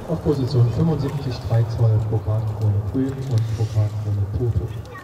Auf Position 75 3 Zoll Brokatkrone Grün und Brokatkrone Toto.